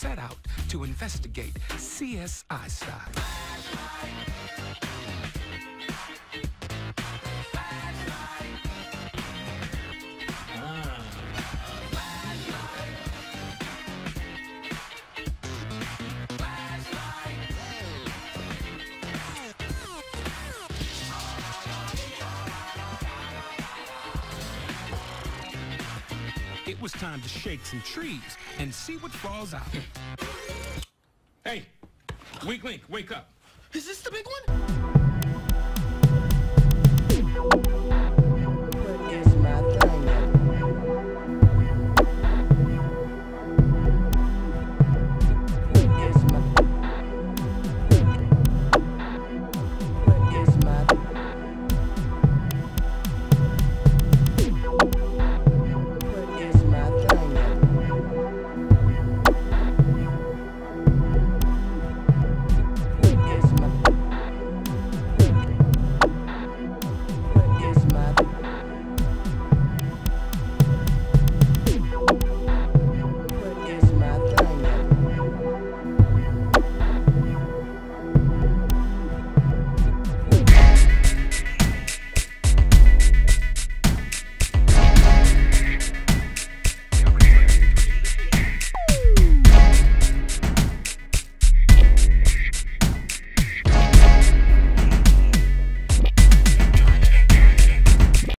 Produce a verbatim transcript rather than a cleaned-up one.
set out to investigate C S I style. It was time to shake some trees and see what falls out. Hey, weak link, wake up. Is this the big one?